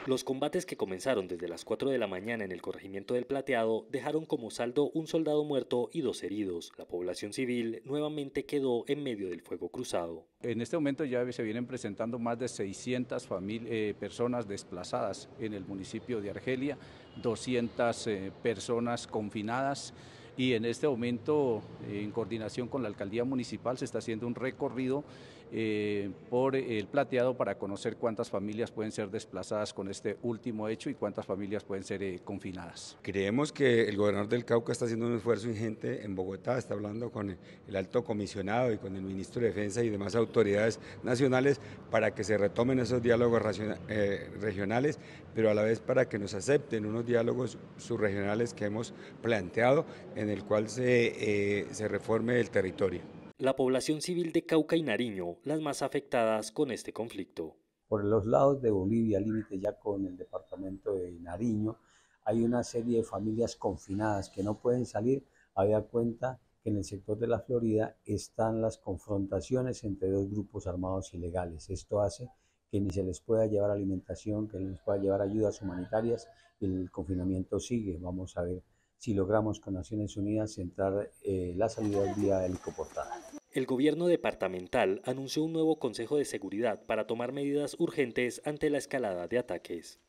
Los combates que comenzaron desde las 4 de la mañana en el corregimiento del Plateado dejaron como saldo un soldado muerto y 2 heridos. La población civil nuevamente quedó en medio del fuego cruzado. En este momento ya se vienen presentando más de 600 personas desplazadas en el municipio de Argelia, 200 personas confinadas, y en este momento, en coordinación con la alcaldía municipal, se está haciendo un recorrido por el Plateado para conocer cuántas familias pueden ser desplazadas con este último hecho y cuántas familias pueden ser confinadas. Creemos que el gobernador del Cauca está haciendo un esfuerzo ingente en Bogotá, está hablando con el alto comisionado y con el ministro de Defensa y demás autoridades nacionales para que se retomen esos diálogos regionales, pero a la vez para que nos acepten unos diálogos subregionales que hemos planteado en el cual se reforme el territorio. La población civil de Cauca y Nariño, las más afectadas con este conflicto. Por los lados de Bolivia, límite ya con el departamento de Nariño, hay una serie de familias confinadas que no pueden salir, habida cuenta que en el sector de la Florida están las confrontaciones entre dos grupos armados ilegales. Esto hace que ni se les pueda llevar alimentación, que les pueda llevar ayudas humanitarias, y el confinamiento sigue. Vamos a ver si logramos con Naciones Unidas centrar la salida vía helicoportada. El gobierno departamental anunció un nuevo Consejo de Seguridad para tomar medidas urgentes ante la escalada de ataques.